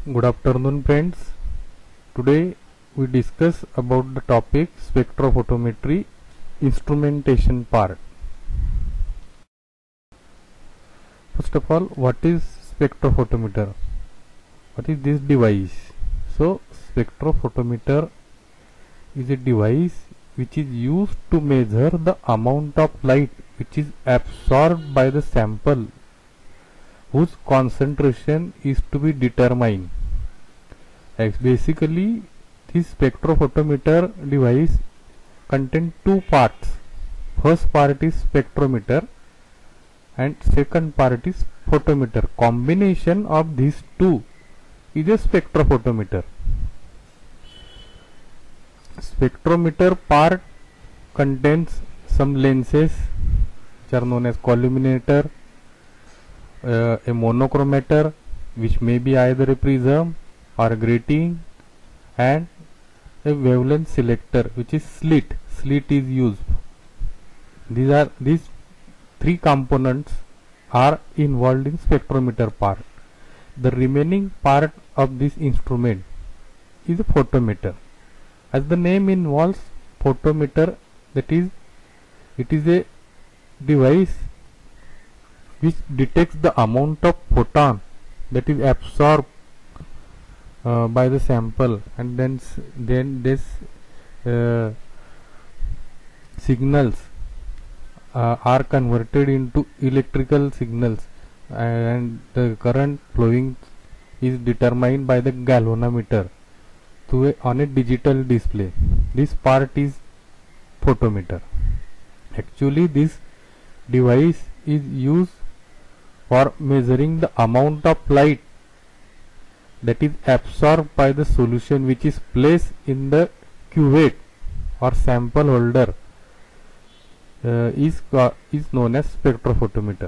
Good afternoon, friends. Today we discuss about the topic spectrophotometry instrumentation part. First of all, what is spectrophotometer? What is this device? So spectrophotometer is a device which is used to measure the amount of light which is absorbed by the sample whose concentration is to be determined. Basically, this spectrophotometer device contains two parts. First part is spectrometer and second part is photometer. Combination of these two is a spectrophotometer. Spectrometer part contains some lenses which are known as collimator, a monochromator which may be either a prism or a grating, and a wavelength selector which is slit is used. These three components are involved in spectrometer part. The remaining part of this instrument is a photometer. As the name involves, photometer, that is, it is a device which detects the amount of photon that is absorbed by the sample, and then this signals are converted into electrical signals, and the current flowing is determined by the galvanometer on a digital display. This part is photometer. Actually, this device is used for measuring the amount of light that is absorbed by the solution which is placed in the cuvette or sample holder, is known as spectrophotometer.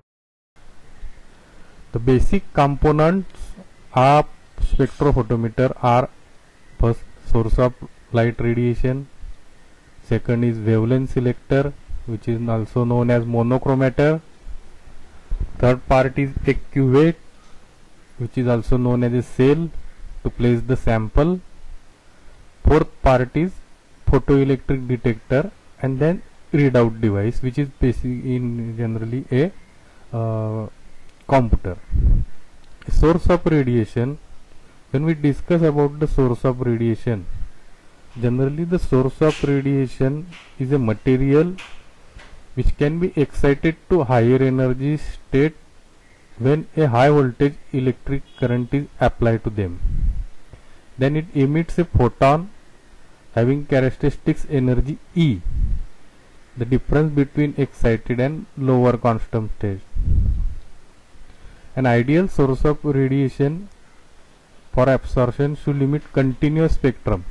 The basic components of spectrophotometer are: first, source of light radiation; second is wavelength selector, which is also known as monochromator; third part is a cuvette, which is also known as a cell to place the sample; fourth part is photoelectric detector; and then readout device, which is basically generally a computer. Source of radiation. When we discuss about the source of radiation, generally the source of radiation is a material which can be excited to higher energy state when a high voltage electric current is applied to them. Then it emits a photon having characteristics energy E, the difference between excited and lower constant state. An ideal source of radiation for absorption should limit continuous spectrum.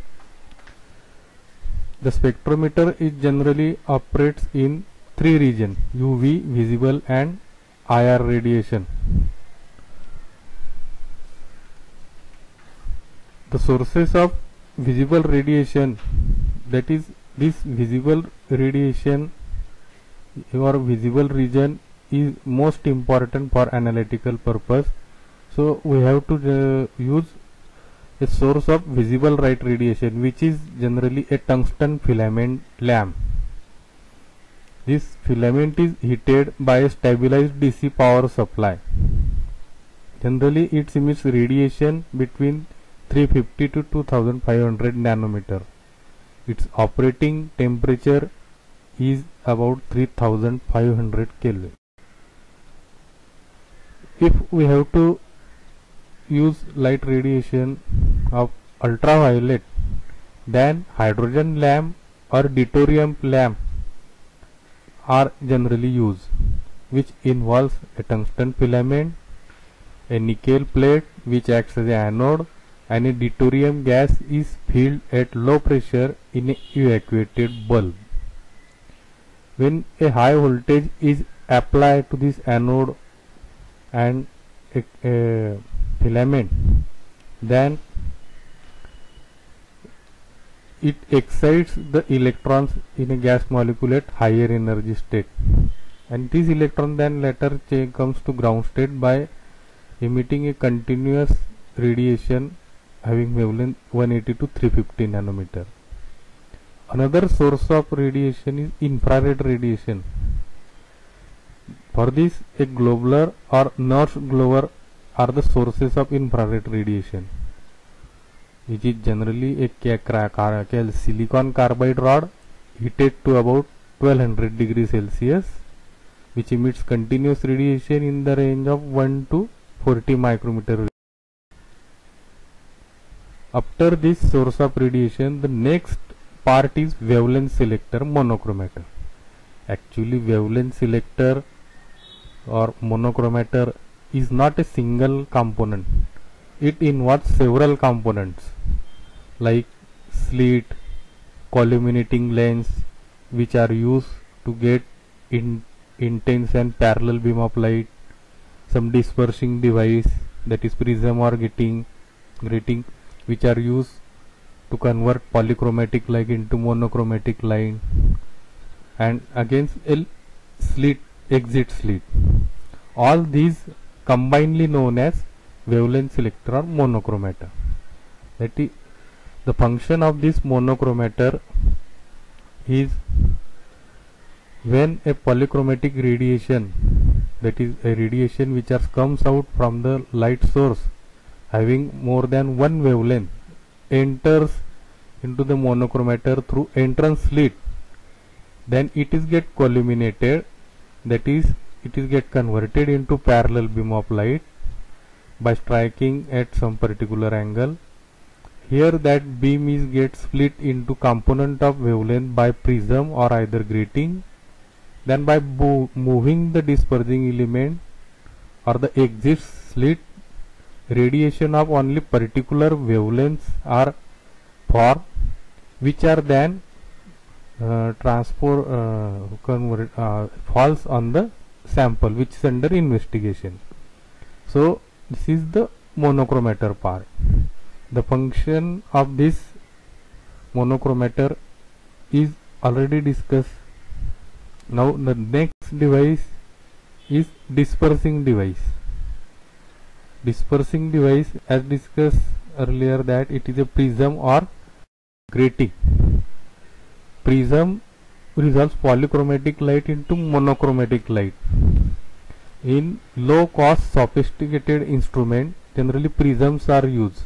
The spectrometer is generally operates in three regions: UV, visible, and IR radiation. The sources of visible radiation, that is, this visible radiation or visible region is most important for analytical purpose. So we have to use a source of visible light radiation, which is generally a tungsten filament lamp. This filament is heated by a stabilized DC power supply. Generally it emits radiation between 350 to 2500 nanometer. Its operating temperature is about 3500 Kelvin. If we have to use light radiation of ultraviolet, then hydrogen lamp or deuterium lamp are generally used, which involves a tungsten filament, a nickel plate which acts as an anode, and a deuterium gas is filled at low pressure in an evacuated bulb. When a high voltage is applied to this anode and a filament, then it excites the electrons in a gas molecule at higher energy state, and this electron then later comes to ground state by emitting a continuous radiation having wavelength 180 to 350 nanometer. Another source of radiation is infrared radiation. For this, a globular or nurse glower are the sources of infrared radiation, which is generally a silicon carbide rod heated to about 1200 degrees Celsius, which emits continuous radiation in the range of 1 to 40 micrometer. After this source of radiation, the next part is wavelength selector monochromator. Actually, wavelength selector or monochromator is not a single component. It involves several components like slit, collimating lens, which are used to get intense and parallel beam of light, some dispersing device, that is prism or grating, which are used to convert polychromatic light into monochromatic light, and against a slit, exit slit. All these combinedly known as wavelength selector or monochromator. That is, the function of this monochromator is when a polychromatic radiation, that is a radiation which comes out from the light source having more than one wavelength, enters into the monochromator through entrance slit, then it is get collimated, that is it is get converted into parallel beam of light by striking at some particular angle. Here that beam is get split into component of wavelength by prism or either grating. Then by moving the dispersing element or the exit slit, radiation of only particular wavelengths are formed, which are then falls on the sample which is under investigation. So this is the monochromator part. The function of this monochromator is already discussed. Now the next device is dispersing device. Dispersing device, as discussed earlier, that it is a prism or grating. Prism resolves polychromatic light into monochromatic light. In low cost sophisticated instrument, generally prisms are used,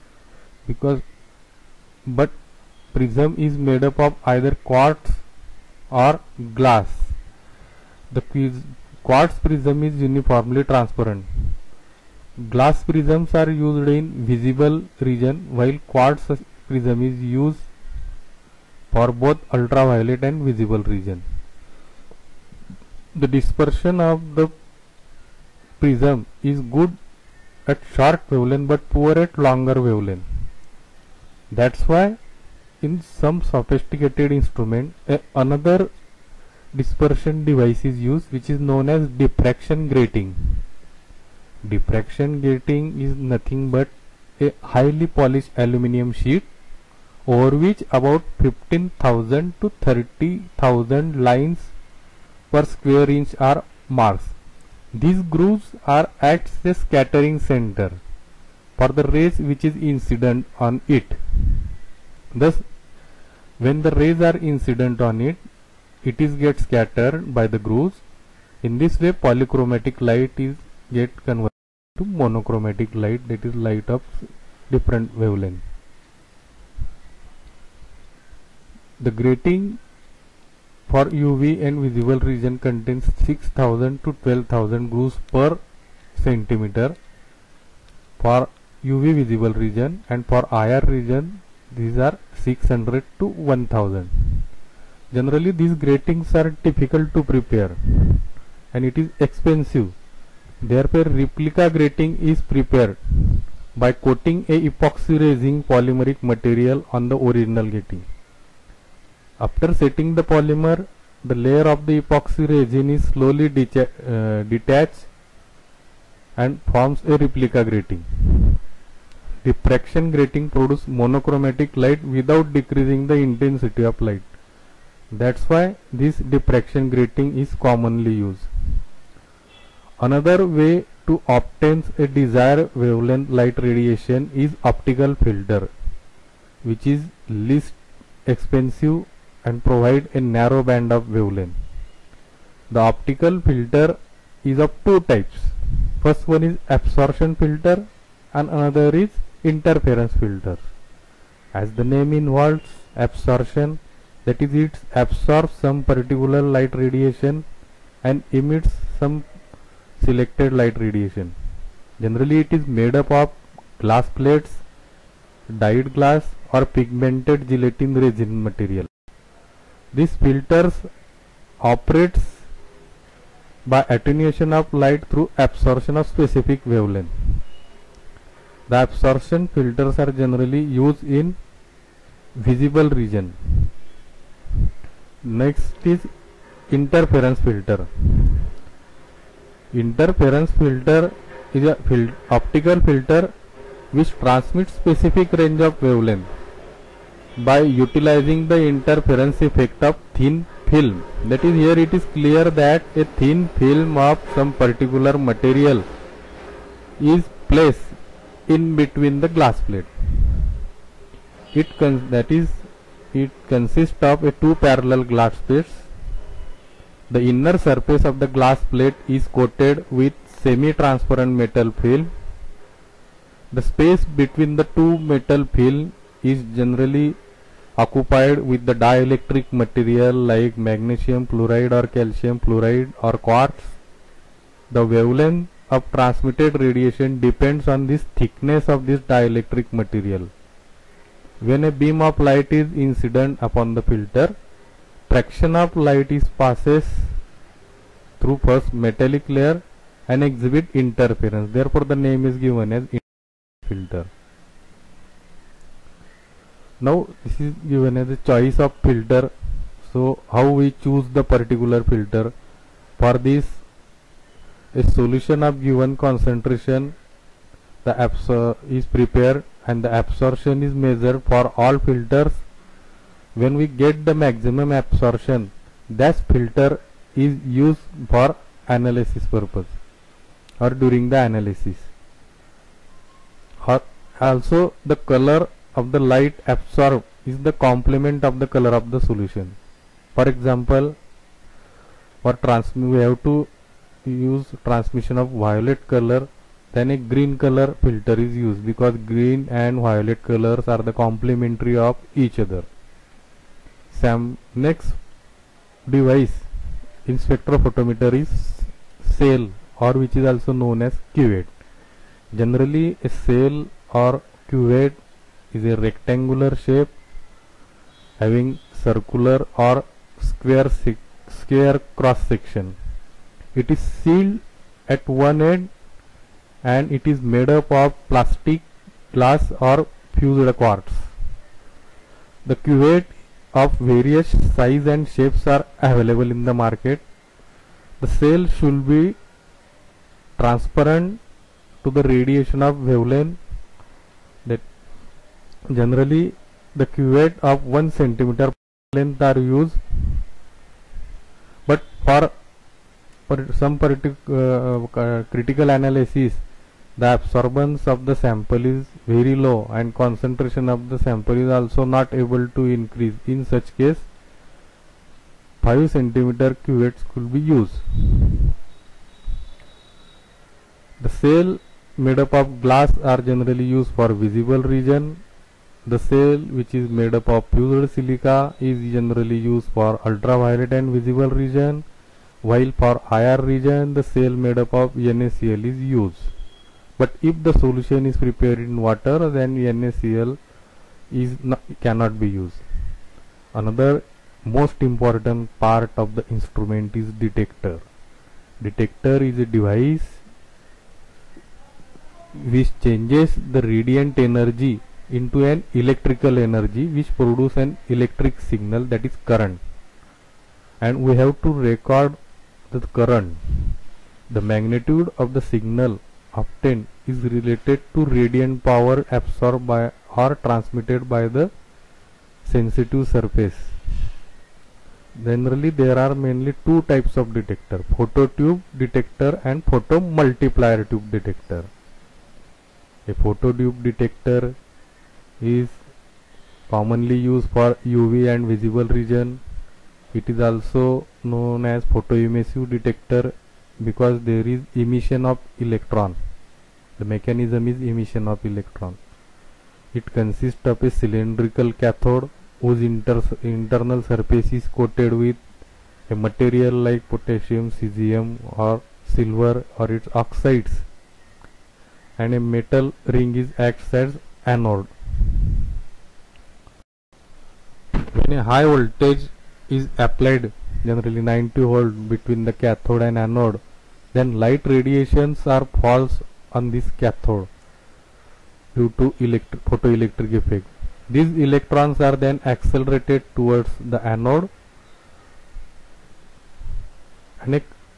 but prism is made up of either quartz or glass. The quartz prism is uniformly transparent. Glass prisms are used in visible region, while quartz prism is used for both ultraviolet and visible region. The dispersion of the prism is good at short wavelength but poor at longer wavelength. That's why in some sophisticated instrument another dispersion device is used, which is known as diffraction grating. Diffraction grating is nothing but a highly polished aluminum sheet over which about 15,000 to 30,000 lines per square inch are marked. These grooves are acts as a scattering center for the rays which is incident on it. Thus, when the rays are incident on it, it is get scattered by the grooves. In this way, polychromatic light is get converted to monochromatic light, that is light of different wavelength. The grating for UV and visible region contains 6,000 to 12,000 grooves per centimeter for UV visible region, and for IR region these are 600 to 1000. Generally these gratings are difficult to prepare and it is expensive. Therefore replica grating is prepared by coating a epoxy resin polymeric material on the original grating. After setting the polymer, the layer of the epoxy resin is slowly detached and forms a replica grating. Diffraction grating produces monochromatic light without decreasing the intensity of light. That's why this diffraction grating is commonly used. Another way to obtain a desired wavelength light radiation is optical filter, which is least expensive and provide a narrow band of wavelength. The optical filter is of two types. First one is absorption filter and another is interference filter. As the name involves absorption, that is, it absorbs some particular light radiation and emits some selected light radiation. Generally it is made up of glass plates, dyed glass or pigmented gelatin resin material. These filters operates by attenuation of light through absorption of specific wavelength. The absorption filters are generally used in visible region. Next is interference filter. Interference filter is a optical filter which transmits specific range of wavelength by utilizing the interference effect of thin film. That is, here it is clear that a thin film of some particular material is placed in between the glass plate. It consists of two parallel glass plates. The inner surface of the glass plate is coated with semi-transparent metal film. The space between the two metal film is generally occupied with the dielectric material like magnesium fluoride or calcium fluoride or quartz. The wavelength of transmitted radiation depends on this thickness of this dielectric material. When a beam of light is incident upon the filter, fraction of light is passes through first metallic layer and exhibit interference. Therefore, the name is given as filter. Now, this is given as a choice of filter. So, how we choose the particular filter? For this, a solution of given concentration is prepared and the absorption is measured for all filters. When we get the maximum absorption, that filter is used for analysis purpose or during the analysis. Also, the color of the light absorbed is the complement of the color of the solution. For example, for we have to use transmission of violet color, then a green color filter is used because green and violet colors are the complementary of each other. Next device in spectrophotometer is cell, or which is also known as cuvette. Generally, a cell or cuvette is a rectangular shape having circular or square cross section. It is sealed at one end and it is made up of plastic, glass or fused quartz. The cuvette of various size and shapes are available in the market. The cell should be transparent to the radiation of wavelength. That generally the cuvette of 1 centimeter length are used, but for some critical analysis, the absorbance of the sample is very low and concentration of the sample is also not able to increase. In such case, 5 centimeter cuvettes could be used. The cell made up of glass are generally used for visible region. The cell which is made up of fused silica is generally used for ultraviolet and visible region, while for IR region the cell made up of NaCl is used. But if the solution is prepared in water, then NaCl cannot be used. Another most important part of the instrument is detector. Detector is a device which changes the radiant energy into an electrical energy which produces an electric signal, that is current, and we have to record the current. The magnitude of the signal obtained is related to radiant power absorbed by or transmitted by the sensitive surface. Generally there are mainly two types of detector: phototube detector and photomultiplier tube detector. A phototube detector is commonly used for UV and visible region. It is also known as photoemissive detector because there is emission of electron. The mechanism is emission of electron. It consists of a cylindrical cathode whose internal surface is coated with a material like potassium, cesium or silver or its oxides, and a metal ring is acts as anode. When a high voltage is applied, generally 90 volt between the cathode and anode, then light radiations are falls on this cathode due to photoelectric effect. These electrons are then accelerated towards the anode and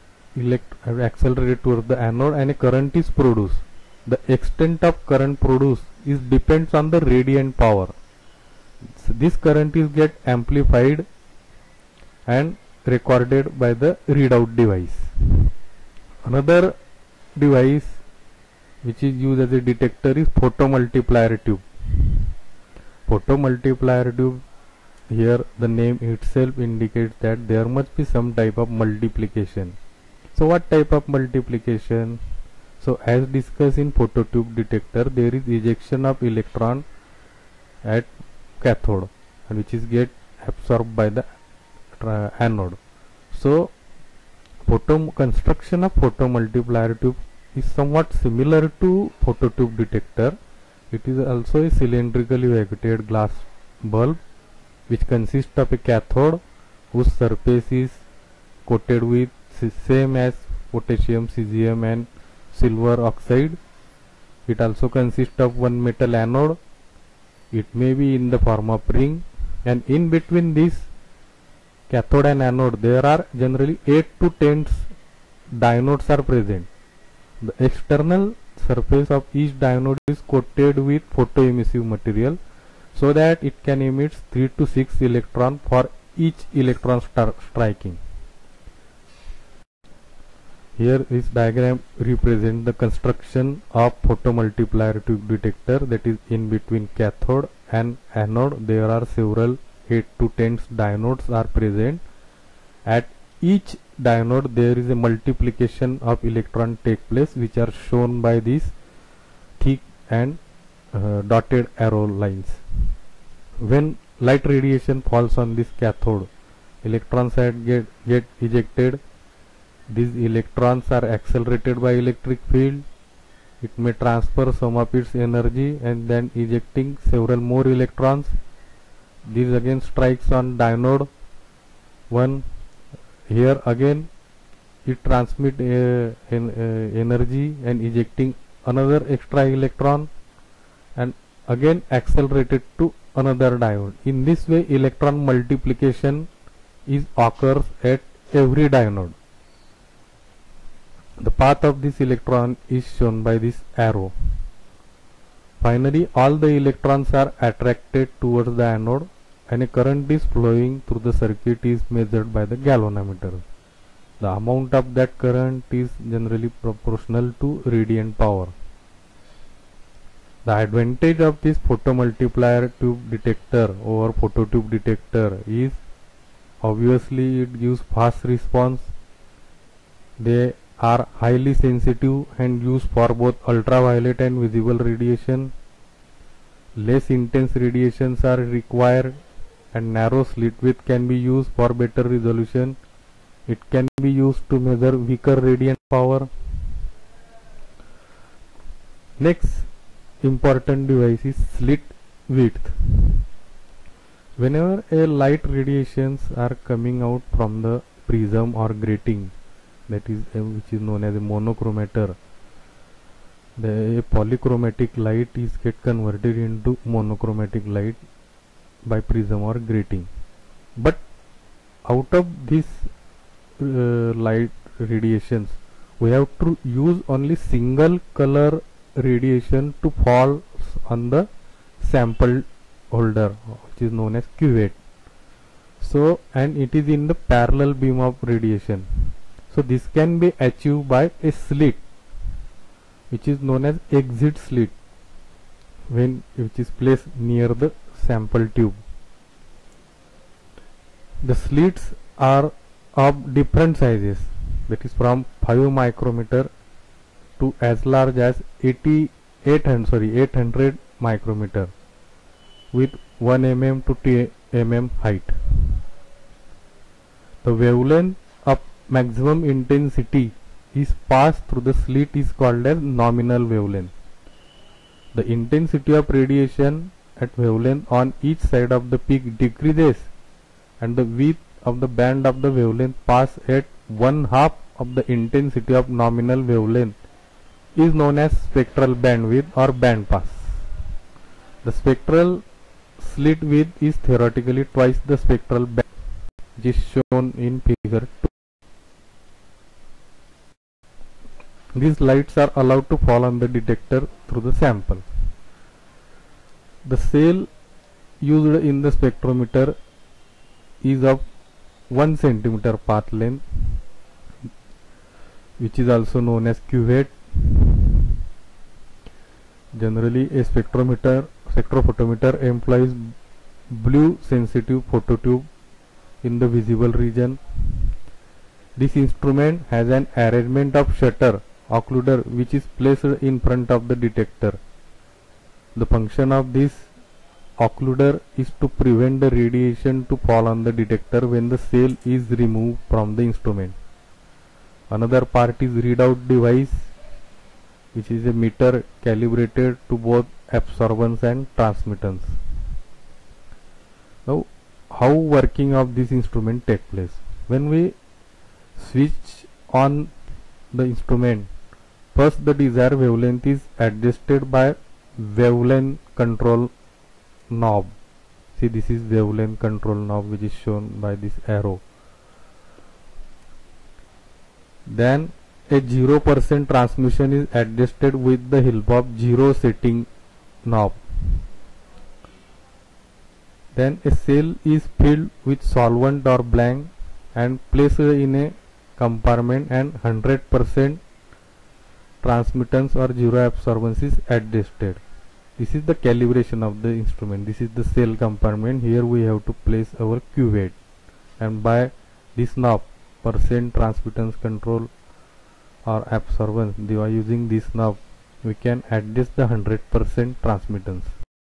a current is produced. The extent of current produced depends on the radiant power. So this current is get amplified and recorded by the readout device. Another device which is used as a detector is photomultiplier tube. Photomultiplier tube, here the name itself indicates that there must be some type of multiplication. So what type of multiplication? So as discussed in phototube detector, there is ejection of electron at cathode and which is get absorbed by the anode. So construction of photomultiplier tube is somewhat similar to phototube detector. It is also a cylindrically vacuolated glass bulb which consists of a cathode whose surface is coated with same as potassium, cesium and silver oxide. It also consists of one metal anode. It may be in the form of ring, and in between this cathode and anode there are generally 8 to 10 diodes are present. The external surface of each diode is coated with photoemissive material so that it can emit 3 to 6 electrons for each electron striking. Here this diagram represents the construction of photomultiplier tube detector, that is in between cathode and anode there are several 8 to 10 diodes are present. At each diode there is a multiplication of electron take place, which are shown by these thick and dotted arrow lines. When light radiation falls on this cathode, electrons get ejected. These electrons are accelerated by electric field. It may transfer some of its energy and then ejecting several more electrons. This again strikes on diode 1. Here again it transmit energy and ejecting another extra electron and again accelerated to another diode. In this way electron multiplication occurs at every diode. The path of this electron is shown by this arrow. Finally all the electrons are attracted towards the anode and a current is flowing through the circuit is measured by the galvanometer. The amount of that current is generally proportional to radiant power. The advantage of this photomultiplier tube detector over phototube detector is obviously it gives fast response. They are highly sensitive and used for both ultraviolet and visible radiation. Less intense radiations are required and narrow slit width can be used for better resolution. It can be used to measure weaker radiant power. Next important device is slit width. Whenever a light radiations are coming out from the prism or grating, that is which is known as a monochromator, the polychromatic light is get converted into monochromatic light by prism or grating. But out of this light radiations we have to use only single color radiation to fall on the sample holder, which is known as cuvette. So, and it is in the parallel beam of radiation. So this can be achieved by a slit which is known as exit slit, which is placed near the sample tube. The slits are of different sizes, that is from 5 micrometer to as large as 800 micrometer with 1 mm to 2 mm height. The wavelength of maximum intensity is passed through the slit is called as nominal wavelength. The intensity of radiation at wavelength on each side of the peak decreases, and the width of the band of the wavelength pass at 1/2 of the intensity of nominal wavelength is known as spectral bandwidth or band pass. The spectral slit width is theoretically twice the spectral band, which is shown in figure 2. These lights are allowed to fall on the detector through the sample. The cell used in the spectrometer is of 1 centimeter path length, which is also known as cuvette. Generally, a spectrophotometer employs blue sensitive phototube in the visible region. This instrument has an arrangement of shutter occluder which is placed in front of the detector. The function of this occluder is to prevent the radiation to fall on the detector when the cell is removed from the instrument. Another part is readout device, which is a meter calibrated to both absorbance and transmittance. Now, how working of this instrument take place? When we switch on the instrument, first the desired wavelength is adjusted by wavelength control knob. See, this is wavelength control knob which is shown by this arrow. Then a 0% transmission is adjusted with the help of 0 setting knob. Then a cell is filled with solvent or blank and placed in a compartment, and 100% transmittance or 0 absorbance is adjusted. This is the calibration of the instrument. This is the cell compartment. Here we have to place our cuvette, and by this knob, percent transmittance control or absorbance, by using this knob we can adjust the 100% transmittance.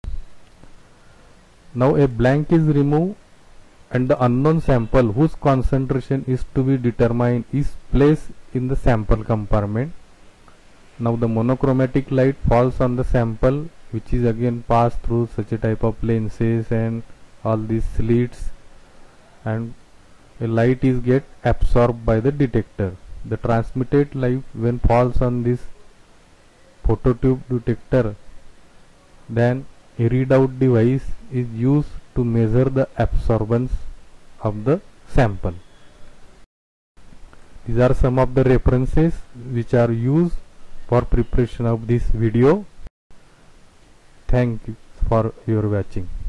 Now a blank is removed and the unknown sample whose concentration is to be determined is placed in the sample compartment. Now the monochromatic light falls on the sample, which is again passed through such a type of lenses and all these slits, and a light is get absorbed by the detector. The transmitted light when falls on this phototube detector, then a readout device is used to measure the absorbance of the sample. These are some of the references which are used for preparation of this video. Thank you for your watching.